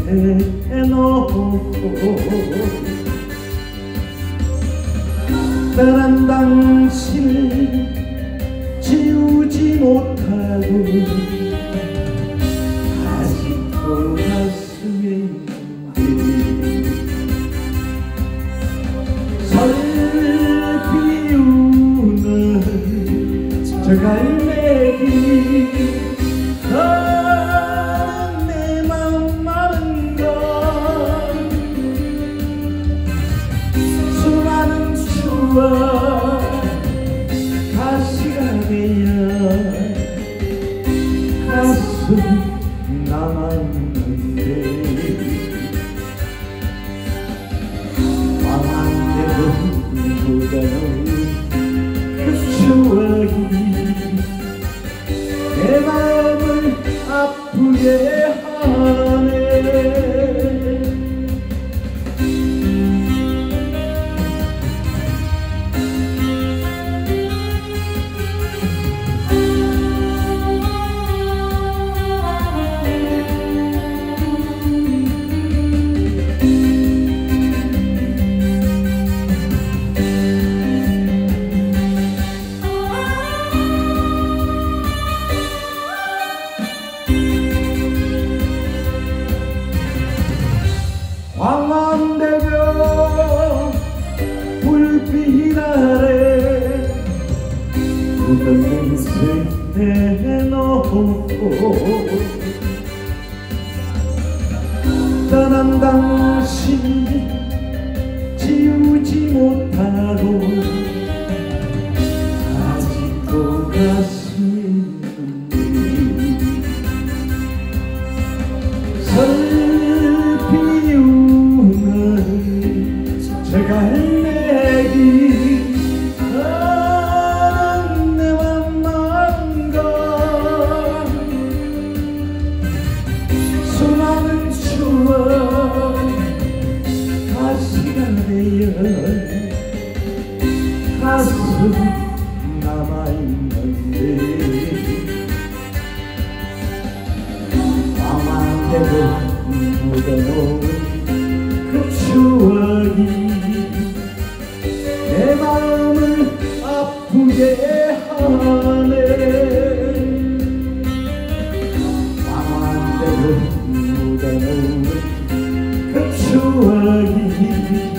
대놓고 떠난 당신을 지우지 못하고 아직도 가슴에 있는데 설비우는 저 갈매기 내 맘 마른 건 수많은 추억 가시가 되어 가슴 남아있는데 망한대로 묻어놓은 그 추억이 내 마음을 아프게 하네. 광안대교 불빛 아래 묻은 냄새 내놓고 떠난 당신 지우지 못하고 아직도 가슴이 저 갈매기 너는 내 맘 마른 건 수많은 추억 가시가 되어 가슴 남아있는데 밤한대로 묻어놓은 그 추억이 내 마음을 아프게 하네. 밤한대로 묻어놓은 그 추억이